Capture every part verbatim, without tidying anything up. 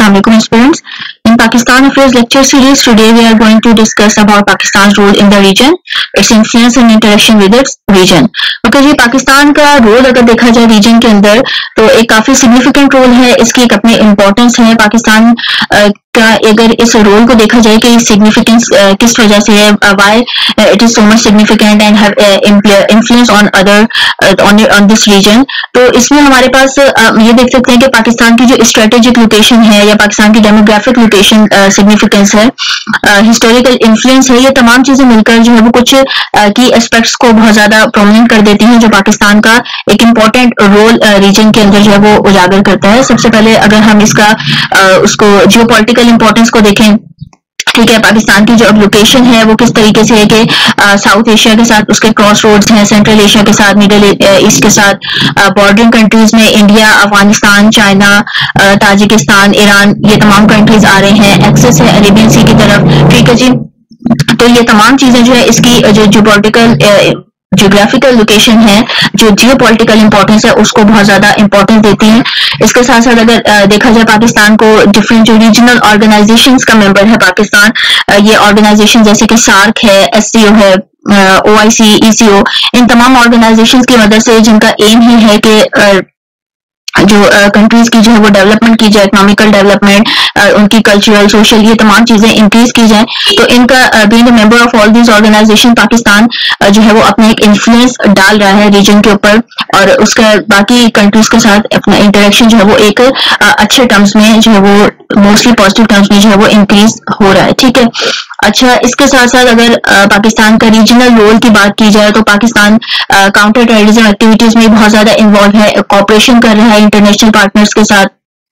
Assalamualaikum students. In Pakistan Affairs lecture series, today we are going to discuss about Pakistan's role in the region, its influence and interaction with its region. Okay जी, पाकिस्तान का role अगर देखा जाए reason के अंदर तो एक काफी significant role है, इसकी एक अपनी इम्पोर्टेंस है। पाकिस्तान का अगर इस रोल को देखा जाए कि सिग्निफिकेंस किस वजह से है, why it is so much significant and have influence on other on on this region, तो इसमें हमारे पास ये देख सकते हैं कि पाकिस्तान की जो स्ट्रेटेजिक लोकेशन है या पाकिस्तान की डेमोग्राफिक लोकेशन सिग्निफिकेंस है, हिस्टोरिकल इन्फ्लुएंस है, ये तमाम चीजें मिलकर जो है वो कुछ की एस्पेक्ट्स को बहुत ज्यादा प्रोमिनेंट कर देती हैं, जो पाकिस्तान का एक इम्पोर्टेंट रोल रीजन के अंदर जो है वो उजागर करता है। सबसे पहले अगर हम इसका उसको जियो पॉलिटिकल इम्पोर्टेंस को देखें, ठीक है, पाकिस्तान की जो अब लोकेशन है वो किस तरीके से है कि साउथ एशिया के साथ उसके क्रॉस रोड्स हैं, सेंट्रल एशिया के साथ, मिडिल ईस्ट के साथ, बॉर्डरिंग कंट्रीज में India, Afghanistan, China, Tajikistan, Iran, ये तमाम कंट्रीज आ रहे हैं, एक्सेस है अरेबियन सी की तरफ, ठीक है जी। तो ये तमाम चीजें जो है इसकी जो जियोपॉलिटिकल जियोग्राफिकल लोकेशन है, जो जियो पॉलिटिकल इंपॉर्टेंस है, उसको बहुत ज्यादा इंपॉर्टेंस देती है। इसके साथ साथ अगर देखा जाए पाकिस्तान को डिफरेंट जो रीजनल ऑर्गेनाइजेशंस का मेंबर है पाकिस्तान, ये ऑर्गेनाइजेशन जैसे कि सार्क है, एससीओ है, ओ आई सी, ई सी ओ, इन तमाम ऑर्गेनाइजेशंस की मदद से जिनका एम ही है कि जो कंट्रीज uh, की जो है वो डेवलपमेंट की जाए, इकोनॉमिकल डेवलपमेंट, uh, उनकी कल्चरल, सोशल, ये तमाम चीजें इंक्रीज की जाए, तो इनका being a member of all these organisation Pakistan uh, जो है वो अपना एक इन्फ्लुएंस डाल रहा है रीजन के ऊपर, और उसका बाकी कंट्रीज के साथ अपना इंटरेक्शन जो है वो एक uh, अच्छे टर्म्स में जो है वो मोस्टली पॉजिटिव टर्म्स में जो है वो इंक्रीज हो रहा है, ठीक है। अच्छा, इसके साथ साथ अगर आ, पाकिस्तान का रीजनल रोल की बात की जाए तो पाकिस्तान काउंटर टेररिज्म एक्टिविटीज में बहुत ज्यादा इन्वॉल्व है, कोऑपरेशन कर रहा है इंटरनेशनल पार्टनर्स के साथ।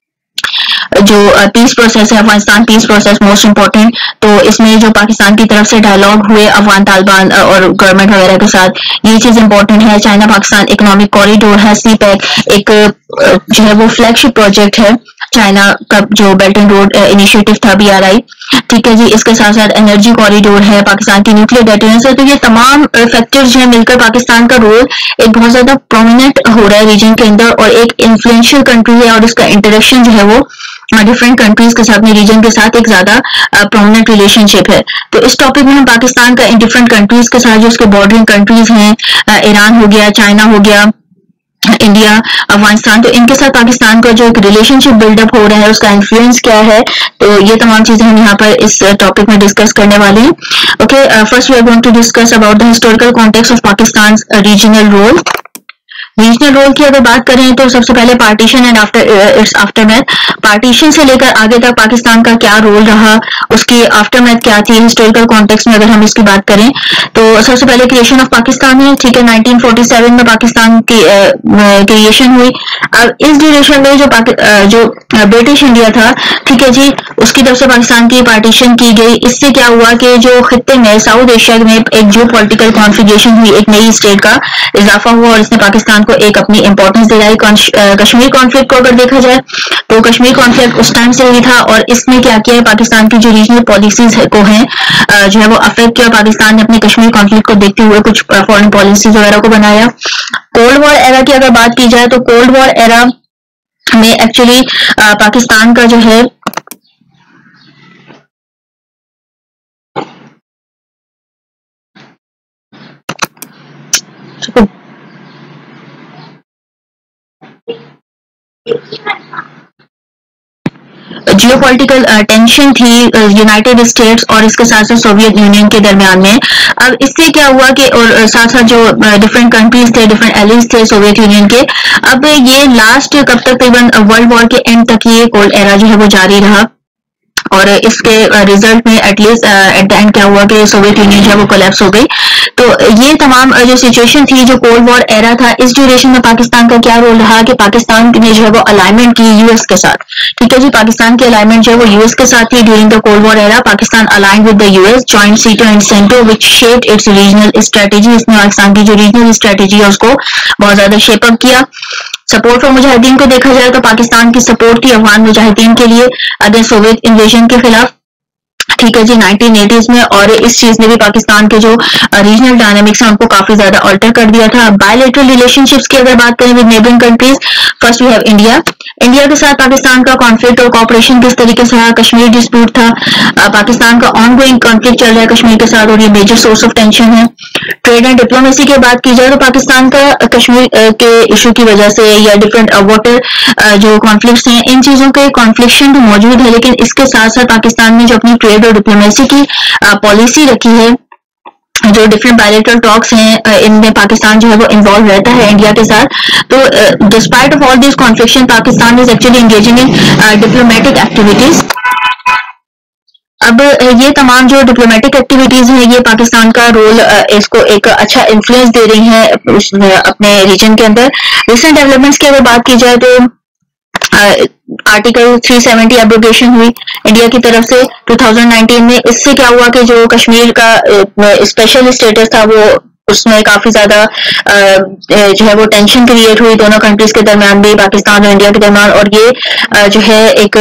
जो पीस प्रोसेस है, Afghanistan peace process most important, तो इसमें जो पाकिस्तान की तरफ से डायलॉग हुए अफगान तालिबान और गवर्नमेंट वगैरह के साथ, ये चीज इम्पोर्टेंट है। चाइना पाकिस्तान इकोनॉमिक कॉरिडोर है, सी पैक एक जो है वो फ्लैगशिप प्रोजेक्ट है चाइना का, जो बेल्ट एंड रोड इनिशिएटिव था, बी आर आई, ठीक है जी। इसके साथ साथ एनर्जी कॉरिडोर है, पाकिस्तान की न्यूक्लियर डेटरेंस है, तो ये तमाम फैक्टर्स जो है मिलकर पाकिस्तान का रोल एक बहुत ज्यादा प्रोमिनेंट हो रहा है रीजन के अंदर, और एक इन्फ्लुएंशियल कंट्री है, और इसका इंटरेक्शन जो है वो डिफरेंट कंट्रीज के साथ में रीजन के साथ एक ज्यादा प्रोमिनेंट रिलेशनशिप है। तो इस टॉपिक में हम पाकिस्तान का इन डिफरेंट कंट्रीज के साथ जो उसके बॉर्डरिंग कंट्रीज हैं, ईरान हो गया, चाइना हो गया, इंडिया, अफगानिस्तान, तो इनके साथ पाकिस्तान का जो एक रिलेशनशिप बिल्डअप हो रहा है, उसका इन्फ्लुएंस क्या है, तो ये तमाम चीजें हम यहाँ पर इस टॉपिक में डिस्कस करने वाले हैं। Okay, first we are going to discuss about the historical context of Pakistan regional role. Regional role की अगर बात करें तो सबसे पहले partition and after its aftermath, partition से लेकर आगे तक पाकिस्तान का क्या रोल रहा, उसकी आफ्टरमैथ क्या थी, हिस्टोरिकल कॉन्टेक्स्ट में अगर हम इसकी बात करें तो सबसे पहले क्रिएशन ऑफ पाकिस्तान है, ठीक है, नाइनटीन फोर्टी सेवन में पाकिस्तान की क्रिएशन हुई। अब इस ड्यूरेशन में जो uh, जो ब्रिटिश इंडिया था, ठीक है जी, उसकी तरफ से पाकिस्तान की पार्टीशन की गई। इससे क्या हुआ कि जो खित्ते में साउथ एशिया में एक जो पॉलिटिकल कॉन्फिगरेशन हुई, एक नई स्टेट का इजाफा हुआ, और इसने पाकिस्तान को एक अपनी इंपॉर्टेंस दिलाई। कश्मीर कॉन्फ्लिक्ट को अगर देखा जाए तो कश्मीर कॉन्फ्लिक्ट उस टाइम से ही था, और इसने क्या किया है, पाकिस्तान की जो रीजनल पॉलिसीज को हैं जो है वो अफेक्ट किया। पाकिस्तान ने अपने कश्मीर कॉन्फ्लिक्ट को देखते हुए कुछ फॉरेन पॉलिसीज वगैरह को बनाया। कोल्ड वॉर एरा की अगर बात की जाए तो कोल्ड वॉर एरा में एक्चुअली पाकिस्तान का जो है जियोपॉलिटिकल टेंशन थी यूनाइटेड स्टेट्स और इसके साथ साथ सोवियत यूनियन के दरमियान में। अब इससे क्या हुआ कि और साथ साथ जो डिफरेंट कंट्रीज थे, डिफरेंट एलीज थे सोवियत यूनियन के, अब ये लास्ट कब तक, तकरीबन वर्ल्ड वॉर के एंड तक ये कोल्ड एरा जो है वो जारी रहा, और इसके रिजल्ट में एटलीस्ट एट द एंड क्या हुआ कि सोवियत यूनियन जो है वो कोलैप्स हो गई। तो ये तमाम जो सिचुएशन थी, जो कोल्ड वॉर एरा था, इस ड्यूरेशन में पाकिस्तान का क्या रोल रहा कि पाकिस्तान ने जो है वो अलाइनमेंट की यूएस के साथ, ठीक है जी, पाकिस्तान की अलाइनमेंट जो है वो यूएस के साथ थी during the cold war era. Pakistan aligned with the US, joint SEATO and CENTO which shaped its regional strategy, इसने पाकिस्तान की जो रीजनल स्ट्रेटेजी है उसको बहुत ज्यादा शेप अप किया। सपोर्ट फॉर मुजाहिदीन को देखा जाए तो पाकिस्तान की सपोर्ट थी अफगान मुजाहिदीन के लिए अगेंस्ट सोवियत इन्वेजन के खिलाफ। ठीक है जी, नाइनटीन एटीज़ में, और इस चीज ने भी पाकिस्तान के जो रीजनल डायनामिक्स हैं उनको काफी ज्यादा अल्टर कर दिया था। बायलैटरल रिलेशनशिप्स की अगर बात करें with neighbouring countries, first we have India. India के साथ पाकिस्तान का कॉन्फ्लिक्ट और कॉपरेशन किस तरीके से रहा? कश्मीर डिस्प्यूट था, आ, पाकिस्तान का ऑनगोइंग कॉन्फ्लिक्ट चल रहा है कश्मीर के साथ और ये मेजर सोर्स ऑफ टेंशन है। ट्रेड एंड डिप्लोमेसी की बात की जाए तो पाकिस्तान का कश्मीर के इशू की वजह से या डिफरेंट वाटर जो कॉन्फ्लिक्ट्स हैं, इन चीजों के कॉन्फ्लिक्शन तो मौजूद है, लेकिन इसके साथ साथ पाकिस्तान ने जो अपनी ट्रेड और डिप्लोमेसी की पॉलिसी रखी है, जो डिफरेंट बायलैटरल टॉक्स हैं, इनमें पाकिस्तान जो है वो इन्वॉल्व रहता है इंडिया के साथ। तो despite of all this confliction, Pakistan is actually engaging in diplomatic activities. अब ये तमाम जो डिप्लोमेटिक एक्टिविटीज हैं, ये पाकिस्तान का रोल इसको एक अच्छा इन्फ्लुएंस दे रही हैं अपने रीजन के अंदर। रिसेंट डेवलपमेंट्स की अगर बात की जाए तो आर्टिकल थ्री सेवेंटी एब्रोगेशन हुई इंडिया की तरफ से टू थाउजेंड नाइनटीन में। इससे क्या हुआ कि जो कश्मीर का स्पेशल स्टेटस था वो उसमें काफी ज्यादा जो है वो टेंशन क्रिएट हुई दोनों कंट्रीज के दरमियान भी, पाकिस्तान और इंडिया के दरमियान, और ये जो है एक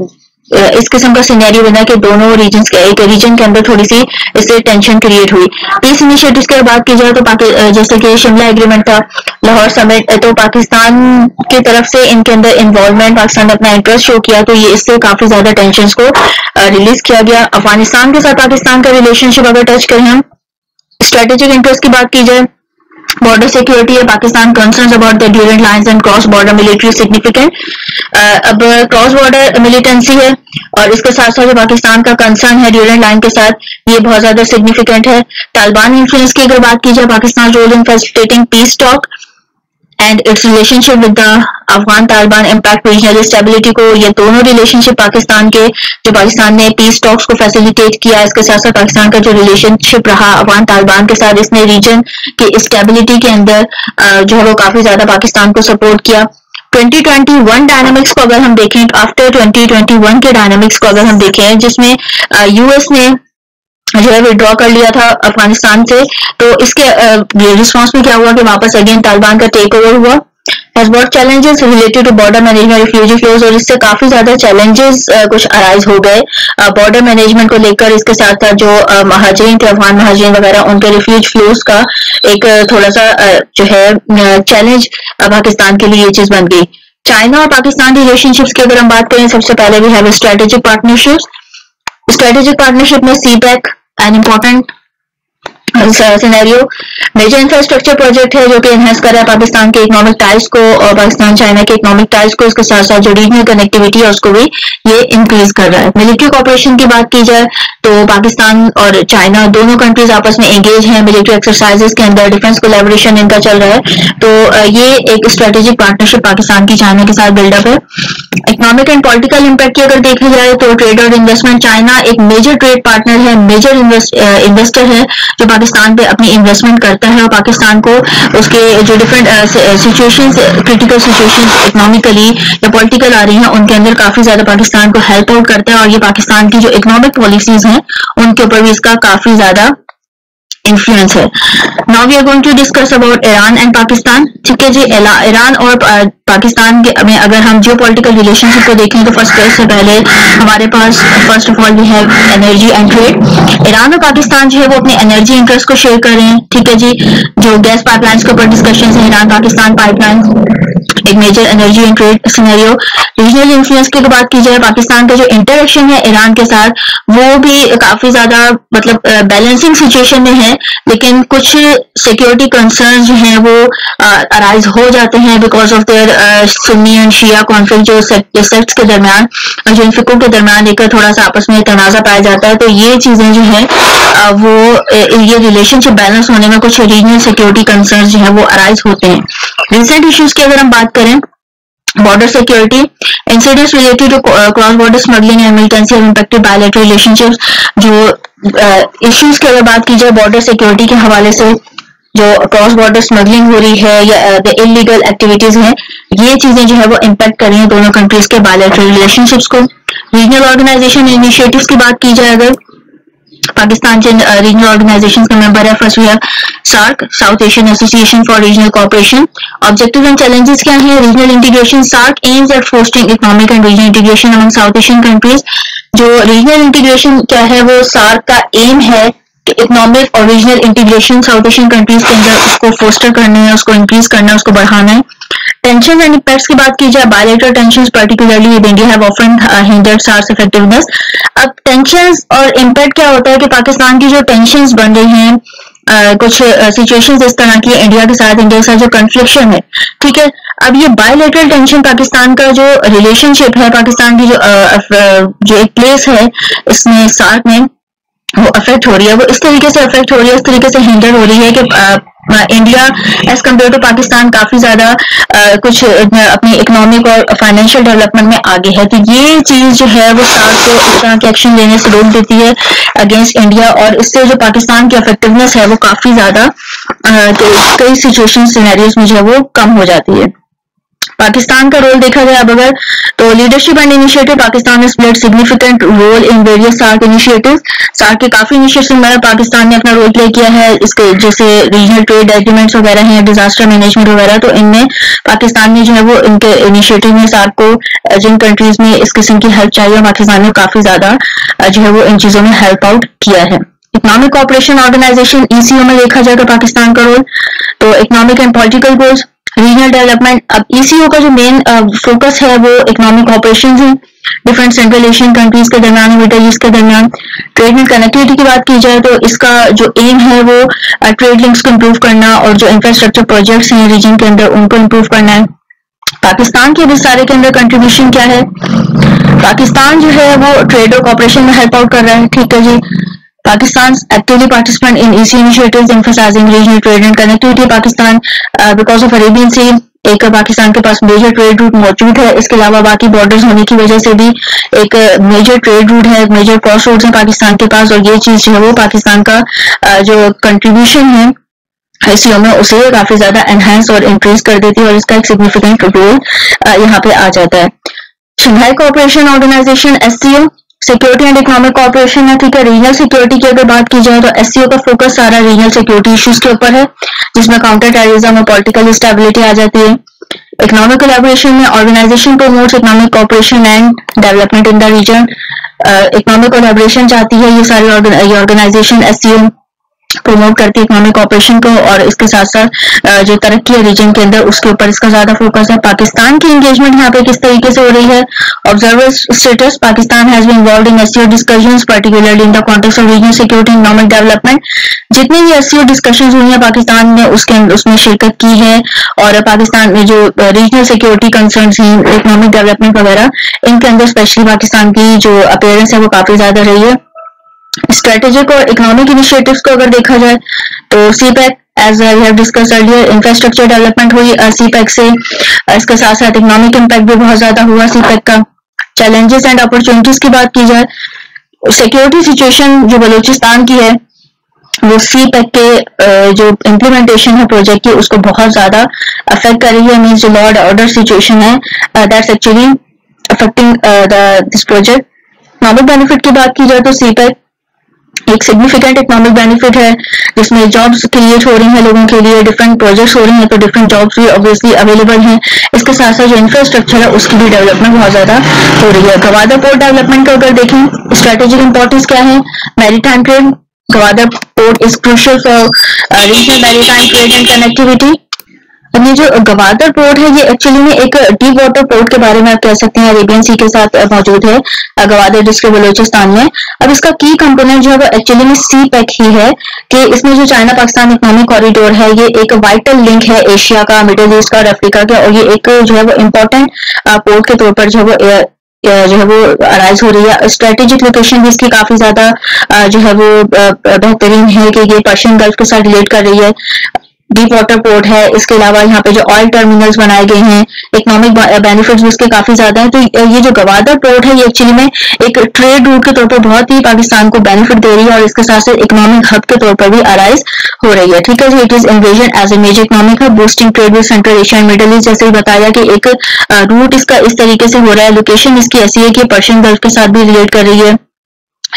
इस किस्म का सिनेरियो बना कि दोनों रीजन के एक रीजन के अंदर थोड़ी सी इससे टेंशन क्रिएट हुई। पीस इनिशिएटिव्स की बात की जाए तो जैसे कि शिमला एग्रीमेंट था, लाहौर समिट, तो पाकिस्तान की तरफ से इनके अंदर इन्वॉल्वमेंट, पाकिस्तान ने अपना इंटरेस्ट शो किया, तो ये इससे काफी ज्यादा टेंशन को रिलीज किया गया। अफगानिस्तान के साथ पाकिस्तान का रिलेशनशिप अगर टच करें हम, स्ट्रेटेजिक इंटरेस्ट की बात की जाए, बॉर्डर सिक्योरिटी है, Pakistan concerns about the Durand lines and cross border military significant. अब क्रॉस बॉर्डर मिलिटेंसी है और इसके साथ साथ जो पाकिस्तान का कंसर्न है ड्यूरेंट लाइन के साथ, ये बहुत ज्यादा सिग्निफिकेंट है। तालिबान इन्फ्लुएंस की अगर बात की जाए, Pakistan role in facilitating peace talk and its relationship with the Afghan Taliban impact regional stability को, ये दोनों रिलेशनशिप पाकिस्तान के, जो पाकिस्तान ने पीस टॉक्स को फैसिलिटेट किया, इसके साथ साथ पाकिस्तान का जो रिलेशनशिप रहा अफगान तालिबान के साथ, इसने रीजन की स्टेबिलिटी के अंदर जो है वो काफी ज्यादा पाकिस्तान को सपोर्ट किया। ट्वेंटी ट्वेंटी वन डायनामिक्स को अगर हम देखें, आफ्टर ट्वेंटी ट्वेंटी वन के डायनामिक्स को अगर हम देखें, जिसमें यूएस ने जो है विड्रॉ कर लिया था अफगानिस्तान से, तो इसके रिस्पॉन्स में क्या हुआ कि वापस अगेन तालिबान का टेक ओवर हुआ। has brought challenges related to border management, refugee flows, और इससे काफी ज्यादा challenges uh, कुछ अराइज हो गए बॉर्डर uh, मैनेजमेंट को लेकर। इसके साथ साथ जो uh, महाजरीन थे, अफगान महाजरीन वगैरह, उनके रिफ्यूज फ्लोज का एक uh, थोड़ा सा uh, जो है चैलेंज uh, पाकिस्तान के लिए ये चीज बन गई। चाइना और पाकिस्तान की रिलेशनशिप्स की अगर हम बात करें, सबसे पहले we have strategic partnerships. Strategic partnership में CPEC an important scenario, major infrastructure project है जो कि एनहेंस कर रहा है पाकिस्तान के इकोनॉमिक टाइज को और पाकिस्तान चाइना के इकोनॉमिक टाइज को, इसके साथ साथ जो रीजनल कनेक्टिविटी है उसको भी ये इंक्रीज कर रहा है। मिलिट्री कॉपरेशन की बात की जाए तो पाकिस्तान और चाइना दोनों कंट्रीज आपस में एंगेज हैं मिलिट्री एक्सरसाइजेस के अंदर, डिफेंस कोलैबोरेशन इनका चल रहा है, तो ये एक स्ट्रेटेजिक पार्टनरशिप पाकिस्तान की चाइना के साथ बिल्डअप है। इकोनॉमिक एंड पॉलिटिकल इम्पैक्ट की अगर देखा जाए तो ट्रेड और इन्वेस्टमेंट, चाइना एक मेजर ट्रेड पार्टनर है, मेजर इन्वेस्टर है जो पाकिस्तान पे अपनी इन्वेस्टमेंट करता है और पाकिस्तान को उसके जो different situations, critical situations economically या पॉलिटिकल आ रही हैं उनके अंदर काफी ज्यादा पाकिस्तान को हेल्प आउट करता है, और ये पाकिस्तान की जो इकोनॉमिक पॉलिसीज हैं उनके ऊपर भी इसका काफी ज्यादा इन्फ्लुएंस है। Now we are going to discuss about Iran and Pakistan. ठीक है जी, ईरान और पाकिस्तान के में अगर हम जियो पॉलिटिकल रिलेशनशिप को देखें तो फर्स्ट से पहले हमारे पास first of all we have energy and trade. Iran और पाकिस्तान जो है वो अपने एनर्जी इंटरेस्ट को शेयर कर रहे हैं। ठीक है जी, जो गैस पाइपलाइंस के ऊपर डिस्कशन है, ईरान पाकिस्तान पाइपलाइन एक major energy and trade scenario. Regional influence की बात की जाए, पाकिस्तान का जो इंटरेक्शन है ईरान के साथ वो भी काफी ज्यादा मतलब बैलेंसिंग सिचुएशन में है, लेकिन कुछ सिक्योरिटी कंसर्न जो हैं वो अराइज हो जाते हैं because of their Sunni and Shia conflict, जो सेक्ट्स के दरमियान और जो इन फिकों के दरमियान एक थोड़ा सा आपस में तनाजा पाया जाता है, तो ये चीजें जो है वो ये रिलेशनशिप बैलेंस होने में कुछ रीजनल सिक्योरिटी कंसर्न जो है वो अराइज होते हैं। रिसेंट इश्यूज की अगर हम बात करें, border security incidents related to cross border smuggling and militancy have impacted bilateral relationships। जो इश्यूज की अगर बात की जाए बॉर्डर सिक्योरिटी के हवाले से, जो क्रॉस बॉर्डर स्मगलिंग हो रही है या द इलीगल एक्टिविटीज हैं, ये चीजें जो है वो इम्पैक्ट कर रही हैं दोनों कंट्रीज के बायलैटरल रिलेशनशिप्स को। रीजनल ऑर्गेनाइजेशन इनिशिएटिव्स की बात की जाए अगर, पाकिस्तान जिन रीजनल ऑर्गेनाइजेशंस का मेंबर है, first we have SAARC, South Asian Association for Regional Cooperation. Objective and challenges क्या है? Regional integration. SAARC aims at fostering economic and regional integration among South Asian countries. जो रीजनल इंटीग्रेशन क्या है, वो SAARC का M है कि economic और regional integration South Asian countries के अंदर उसको फोस्टर करना है, उसको इंक्रीज करना है, उसको बढ़ाना है। टेंशन एंड इम्पैक्ट्स की बात की जाए, bilateral tensions particularly with India have often hindered SAARC's effectiveness. अब टेंशंस और इम्पैक्ट क्या होता है कि पाकिस्तान की जो टेंशंस बन रही हैं, Uh, कुछ सिचुएशंस uh, इस तरह की इंडिया के साथ, इंडिया के साथ जो कन्फ्लिक्शन है, ठीक है। अब ये बायलैटरल टेंशन, पाकिस्तान का जो रिलेशनशिप है, पाकिस्तान की जो uh, जो एक प्लेस है इसमें सार्क में, वो अफेक्ट हो रही है। वो इस तरीके से अफेक्ट हो रही है, इस तरीके से हिंडर हो रही है कि India as compare to Pakistan काफी ज्यादा कुछ अपनी इकोनॉमिक और फाइनेंशियल डेवलपमेंट में आगे है। तो ये चीज जो है वो सार्क को इस तरह के एक्शन लेने से रोक देती है अगेंस्ट इंडिया, और इससे जो पाकिस्तान की इफेक्टिवनेस है वो काफी ज्यादा कई सिचुएशन सिनेरियोज में जो है वो कम हो जाती है। पाकिस्तान का रोल देखा जाए अब अगर, तो लीडरशिप एंड इनिशिएटिव, पाकिस्तान ने played significant role in various SAARC initiative. SAARC के काफी इनिशिएटिव में पाकिस्तान ने अपना रोल प्ले किया है। इसके जैसे रीजनल ट्रेड एग्रीमेंट्स वगैरह हैं, डिजास्टर मैनेजमेंट वगैरह, तो इनमें पाकिस्तान ने जो है वो इनके इनिशिएटिव में सार्क को जिन कंट्रीज में इस किस्म की हेल्प चाहिए, पाकिस्तान ने काफी ज्यादा जो है वो इन चीजों में हेल्प आउट किया है। इकोनॉमिक कोऑपरेशन ऑर्गेनाइजेशन ईसीओ में देखा जाए तो पाकिस्तान का रोल, तो economic and political goals, regional development. अब ईसीओ का जो मेन फोकस है वो इकोनॉमिक ऑपरेशन है डिफरेंट सेंट्रल एशियन कंट्रीज के दरमियान, मिडिल ईस्ट के दरमियान। ट्रेड एंड कनेक्टिविटी की बात की जाए तो इसका जो एम है वो ट्रेड लिंक्स को इम्प्रूव करना और जो इंफ्रास्ट्रक्चर प्रोजेक्ट्स हैं रीजन के अंदर उनको इम्प्रूव करना है। पाकिस्तान के भी सारे के अंदर कंट्रीब्यूशन क्या है? पाकिस्तान जो है वो ट्रेड और कॉपरेशन में हेल्प आउट कर रहा है, ठीक है जी। Pakistan actively participant in E C initiatives emphasizing regional trade and connectivity. Pakistan uh, because of Arabian Sea एक पाकिस्तान के पास मेजर ट्रेड रूट मौजूद है। इसके अलावा बाकी बॉर्डर्स होने की वजह से भी एक मेजर ट्रेड रूट है, मेजर क्रॉस रोड्स हैं पाकिस्तान के पास, और ये चीज जो है वो पाकिस्तान का uh, जो कंट्रीब्यूशन है एससीओ में उसे काफी ज्यादा एनहांस और इंक्रीज कर देती है, और इसका एक सिग्निफिकेंट रोल uh, यहाँ पे आ जाता है। Shanghai cooperation organisation SCO, security and economic cooperation है, ठीक है। रीजनल सिक्योरिटी की अगर बात की जाए तो एससीओ का फोकस सारा रीजनल सिक्योरिटी इश्यूज के ऊपर है, जिसमें काउंटर टेररिज्म और पॉलिटिकल स्टेबिलिटी आ जाती है। इकोनॉमिक कोलैबोरेशन में organisation promotes economic cooperation and development in the region. Economic collaboration चाहती है ये सारी ऑर्गेनाइजेशन, एससीओ प्रमोट करती है इकोनॉमिक ऑपरेशन को, और इसके साथ साथ जो तरक्की है रीजन के अंदर उसके ऊपर इसका ज्यादा फोकस है। पाकिस्तान की एंगेजमेंट यहाँ पे किस तरीके से हो रही है? Observer status, Pakistan has been involved in SCO discussions particularly in the context of regional security and economic development. जितनी भी एससीओ डिस्कशंस हुई हैं पाकिस्तान ने उसके उसमें शिरकत की है, और पाकिस्तान में जो रीजनल सिक्योरिटी कंसर्न्स हैं, इकोनॉमिक डेवलपमेंट वगैरह, इनके अंदर स्पेशली पाकिस्तान की जो अपीयरेंस है वो काफी ज्यादा रही है। स्ट्रेटेजिक और इकोनॉमिक इनिशिएटिव्स को अगर देखा जाए तो CPEC as we have discuss earlier, infrastructure development हुई सीपैक से, इसके साथ साथ इकोनॉमिक इम्पैक्ट भी बहुत ज्यादा हुआ सीपैक का। चैलेंजेस एंड अपॉर्चुनिटीज की बात की जाए, सिक्योरिटी सिचुएशन जो बलूचिस्तान की है वो सीपैक के जो इम्प्लीमेंटेशन है प्रोजेक्ट की उसको बहुत ज्यादा अफेक्ट कर रही है। मीन्स जो लॉ एंड ऑर्डर सिचुएशन है that's actually affecting this project. Economic benefit की बात की जाए तो सीपैक एक सिग्निफिकेंट इकोनॉमिक बेनिफिट है, जिसमें जॉब्स क्रिएट हो रही हैं लोगों के लिए, डिफरेंट प्रोजेक्ट्स हो रही हैं, तो डिफरेंट जॉब्स भी ऑब्वियसली अवेलेबल हैं। इसके साथ साथ जो इंफ्रास्ट्रक्चर है उसकी भी डेवलपमेंट बहुत ज्यादा हो रही है। गवादर पोर्ट डेवलपमेंट को अगर देखें, स्ट्रेटेजिक इंपॉर्टेंस क्या है? Maritime trade, Gwadar port is crucial for regional maritime trade and connectivity. अब ये जो गवादर पोर्ट है ये एक्चुअली में एक डीप वाटर पोर्ट के बारे में आप कह सकते हैं, अरेबियन सी के साथ मौजूद है गवादर डिस्ट्रिक्ट बलूचिस्तान में। अब इसका की कंपोनेंट जो है वो एक्चुअली में सी पैक ही है कि इसमें जो चाइना पाकिस्तान इकोनॉमिक कॉरिडोर है ये एक वाइटल लिंक है एशिया का, मिडिल ईस्ट का और अफ्रीका का, और ये एक जो है वो इम्पोर्टेंट पोर्ट के तौर पर जो है वो जो है वो अराइज हो रही है। स्ट्रेटेजिक लोकेशन भी इसकी काफी ज्यादा जो है वो बेहतरीन है कि ये पर्शियन गल्फ के साथ रिलेट कर रही है। डीप वाटर पोर्ट है, इसके अलावा यहाँ पे जो ऑयल टर्मिनल्स बनाए गए हैं, इकोनॉमिक बेनिफिट्स भी इसके काफी ज्यादा है। तो ये जो गवादर पोर्ट है ये एक्चुअली में एक ट्रेड रूट के तौर पर बहुत ही पाकिस्तान को बेनिफिट दे रही है, और इसके साथ साथ इकोनॉमिक हब के तौर पर भी अराइज हो रही है, ठीक है जी। It is envision as a major economic hub boosting trade with central Asia and middle east. जैसे ही बताया कि एक रूट इसका इस तरीके से हो रहा है, लोकेशन इसकी ऐसी है कि पर्शियन गल्फ के साथ भी रिलेट कर रही है,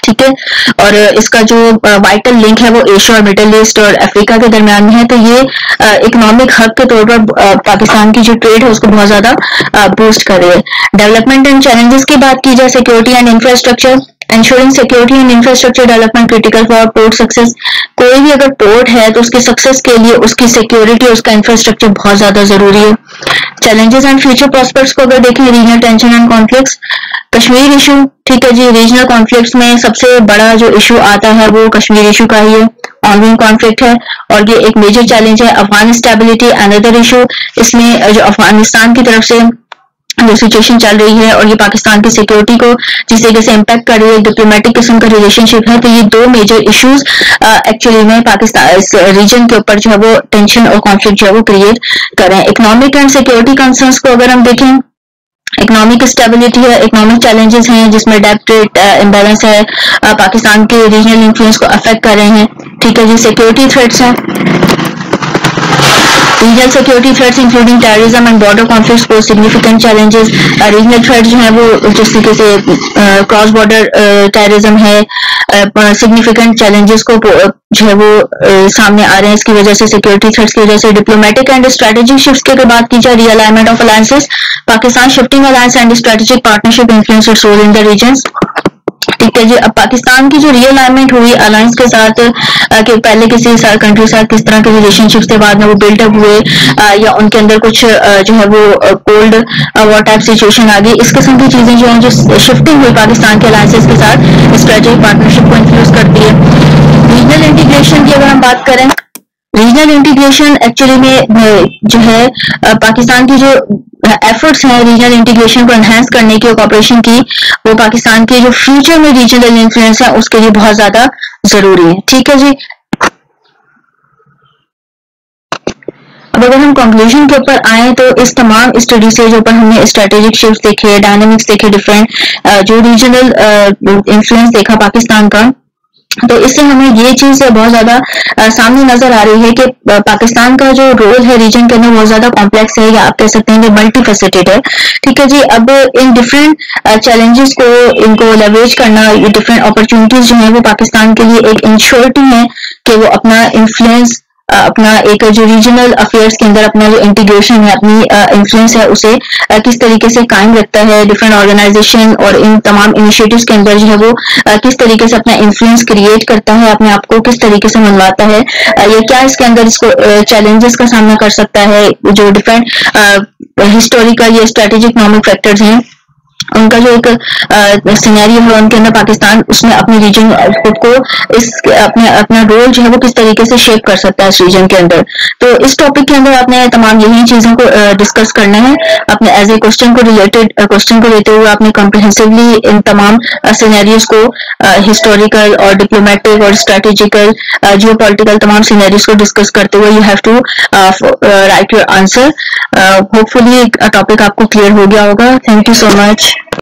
ठीक है। और इसका जो वाइटल लिंक है वो एशिया और मिडिल ईस्ट और अफ्रीका के दरमियान में है। तो ये इकोनॉमिक हब के तौर पर पाकिस्तान की जो ट्रेड है उसको बहुत ज्यादा बूस्ट कर रही है। डेवलपमेंट एंड चैलेंजेस की बात की जाए, security and infrastructure, ensuring security and infrastructure development critical for port success। कोई भी अगर पोर्ट है तो उसके सक्सेस के लिए उसकी सिक्योरिटी, उसका इंफ्रास्ट्रक्चर बहुत ज्यादा जरूरी है। चैलेंजेस एंड फ्यूचर प्रॉस्पेक्ट्स को अगर देखें, regional tension and conflicts, Kashmir issue, ठीक है जी, रीजनल कॉन्फ्लिक्ट्स में सबसे बड़ा जो इशू आता है वो कश्मीर इशू का ही है, ऑनगोइंग कॉन्फ्लिक्ट है और ये एक मेजर चैलेंज है। अफगान स्टेबिलिटी अनदर इशू, इसमें जो अफगानिस्तान की तरफ से जो सिचुएशन चल रही है और ये पाकिस्तान की सिक्योरिटी को जिस तरीके से इम्पैक्ट कर रही है, डिप्लोमेटिक किस्म का रिलेशनशिप है। तो ये दो मेजर इश्यूज एक्चुअली में पाकिस्तान इस रीजन के ऊपर जो है वो टेंशन और कॉन्फ्लिक्ट जो है वो क्रिएट कर रहे हैं। इकोनॉमिक एंड सिक्योरिटी कंसर्न्स को अगर हम देखें, इकोनॉमिक स्टेबिलिटी है, इकोनॉमिक चैलेंजेस हैं जिसमें डेब्ट रेट इम्बैलेंस है, आ, पाकिस्तान के रीजनल इन्फ्लुएंस को अफेक्ट कर रहे हैं, ठीक है जी। सिक्योरिटी थ्रेट्स हैं, regional security threats including terrorism and border conflicts को सिग्निफिकेंट चैलेंजेस। रीजनल थ्रेट्स जो है वो जिस तरीके से क्रॉस बॉर्डर टेररिज्म है, सिग्निफिकेंट चैलेंजेस को जो है वो uh, सामने आ रहे हैं इसकी वजह से, सिक्योरिटी थ्रेट्स की वजह से। डिप्लोमेटिक एंड स्ट्रेटेजिक शिफ्ट की अगर बात की जाए, realignment of alliances, Pakistan shifting alliance and strategic partnership influence its role in the regions, ठीक है जी। अब पाकिस्तान की जो रियलाइनमेंट हुई अलायंस के साथ, कि पहले किसी कंट्री के साथ किस तरह के रिलेशनशिप्स थे, बाद में वो बिल्डअप हुए आ, या उनके अंदर कुछ आ, जो है वो कोल्ड वॉर टाइप सिचुएशन आ गई, इस किस्म की चीजें जो हैं जो शिफ्टिंग हुई पाकिस्तान के अलायंसेस के साथ स्ट्रेटेजिक पार्टनरशिप को इन्फ्लुएंस करती है। रीजनल इंटीग्रेशन की अगर हम बात करें, रीजनल इंटीग्रेशन एक्चुअली में जो है पाकिस्तान की जो एफर्ट्स हैं रीजनल इंटीग्रेशन को एनहांस करने की, कॉपरेशन की, वो पाकिस्तान के जो फ्यूचर में रीजनल इन्फ्लुएंस है उसके लिए बहुत ज्यादा जरूरी है, ठीक है जी। अब अगर हम कंक्लूजन के ऊपर आए तो इस तमाम स्टडी से जो ऊपर हमने स्ट्रेटेजिक शिफ्ट देखे, डायनामिक्स देखे, डिफरेंट जो रीजनल इन्फ्लुएंस देखा पाकिस्तान का, तो इससे हमें ये चीज बहुत ज्यादा सामने नजर आ रही है कि पाकिस्तान का जो रोल है रीजन के अंदर बहुत ज्यादा कॉम्प्लेक्स है, या आप कह सकते हैं कि मल्टी फेसेटेड है, ठीक है जी। अब इन डिफरेंट चैलेंजेस को इनको लेवरेज करना, ये डिफरेंट अपॉर्चुनिटीज जो है वो पाकिस्तान के लिए एक इंश्योरिटी है कि वो अपना इन्फ्लुएंस, अपना एक जो रीजनल अफेयर्स के अंदर अपना जो इंटीग्रेशन है, अपनी इन्फ्लुएंस है, उसे किस तरीके से कायम रखता है, डिफरेंट ऑर्गेनाइजेशन और इन तमाम इनिशिएटिव्स के अंदर जो है वो किस तरीके से अपना इन्फ्लुएंस क्रिएट करता है, अपने आप को किस तरीके से मनवाता है, ये क्या इसके अंदर इसको चैलेंजेस का सामना कर सकता है, जो डिफरेंट हिस्टोरिकल या स्ट्रेटेजिक इकोनॉमिक फैक्टर्स हैं उनका जो एक सिनेरियो है उनके अंदर पाकिस्तान उसमें अपने रीजन खुद को इस अपने अपना रोल जो है वो किस तरीके से शेप कर सकता है इस रीजन के अंदर। तो इस टॉपिक के अंदर आपने तमाम यही चीजों को डिस्कस करना है, अपने एज ए क्वेश्चन को रिलेटेड क्वेश्चन को लेते हुए आपने कॉम्प्रिहेंसिवली इन तमाम सिनेरियोज को, हिस्टोरिकल और डिप्लोमेटिक और स्ट्रेटेजिकल, जियोपॉलिटिकल तमाम सिनेरियोज को डिस्कस करते हुए you have to write your answer. Hopefully topic आपको क्लियर हो गया होगा। Thank you so much.